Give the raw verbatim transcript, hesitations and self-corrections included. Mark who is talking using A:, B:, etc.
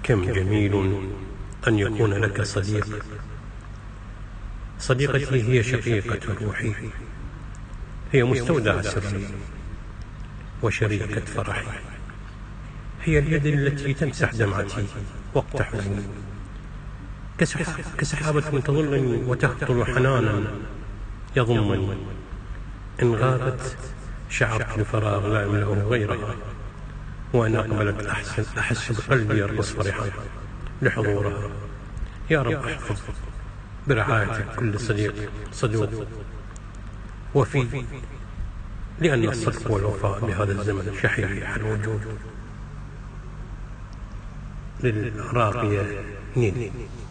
A: كم جميل أن يكون لك صديق. صديقتي هي شقيقة روحي، هي مستودع سري وشريكة فرحي، هي اليد التي تمسح دمعتي وقت حزني، كسحابة تظلني وتهطل حنانا يضمني. إن غابت شعرت الفراغ لا يملأه غيرها، وإن أقبلت أحسن أحس بقلبي يرقص فرحا لحضورها. يا رب احفظ برعايتك كل صديق صدوق وفي، لأن الصدق والوفاء بهذا الزمن شحيح الوجود. للراقية نيل.